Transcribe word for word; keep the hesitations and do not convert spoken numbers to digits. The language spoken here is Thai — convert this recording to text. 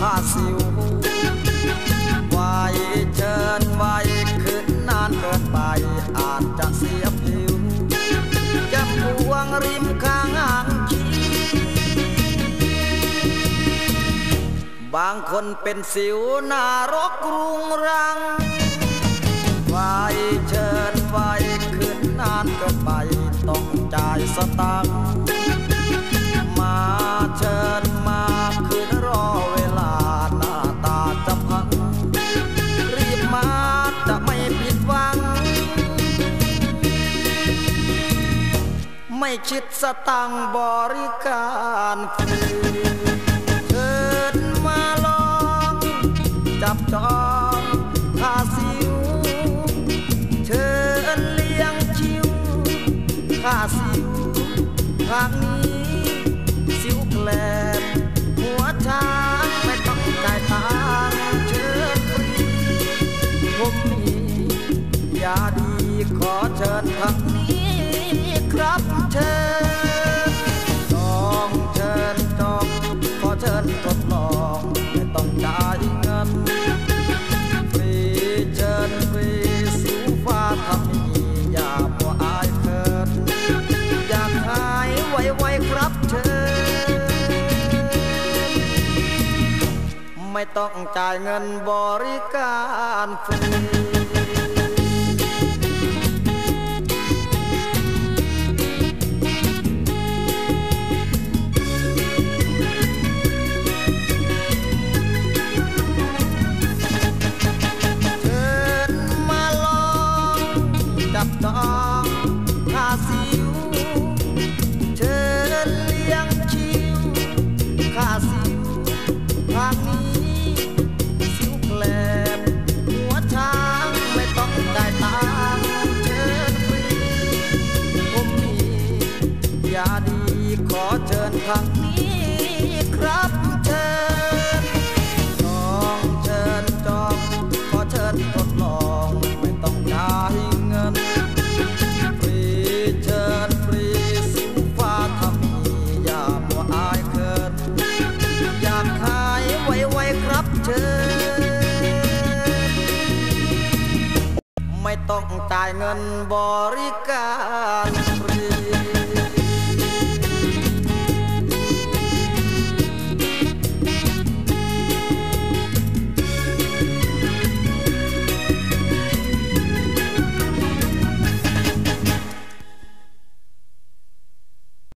ผ้าสิวไว้เชิญไว้ขึ้นนานเกินไปอาจจะเสียผิวจะพวงริมข้างอ่างขี้บางคนเป็นสิวหน้ารกรุงรังไว้เชิญไว้ขึ้นนานเกินไปต้องจ่ายสตังค์มาเชิญมาคืนรอเวลาหน้าตาจะพังรีบมาจะไม่ผิดหวังไม่คิดสตังค์บริการฟรีเชิญมาลองจับจองค่าสิวเชิญเลี้ยงชิวค่าสิวทางนี้สิวแกลบหัวช้างไม่ต้องจ่ายตังค์เชิญฟรีผมมียาดีขอเชิญทางนี้ครับเชิญจองเชิญจองขอเชิญทดลองไม่ต้องจ่ายเงินฟรีเชิญฟรีสิวฟ้าทำมีอย่ามัวอายเกินอยากหายไวๆครับเชิญไม่ต้องจ่ายเงินบริการฟรีค่าสิวเชิญเลี้ยงชิวค่าสิวทางนี้สิวแกลบหัวช้างไม่ต้องจ่ายตังค์เชิญฟรีผมมียาดีขอเชิญทางนี้ครับเชิญจองเชิญจองขอเชิญทดลองไม่ต้องจ่ายเงินฟรีเชิญฟรีสิวฟ้าทำมีอย่ามัวอายเกินอยากหายไวๆครับเชิญไม่ต้องจ่ายเงินบริการฟรี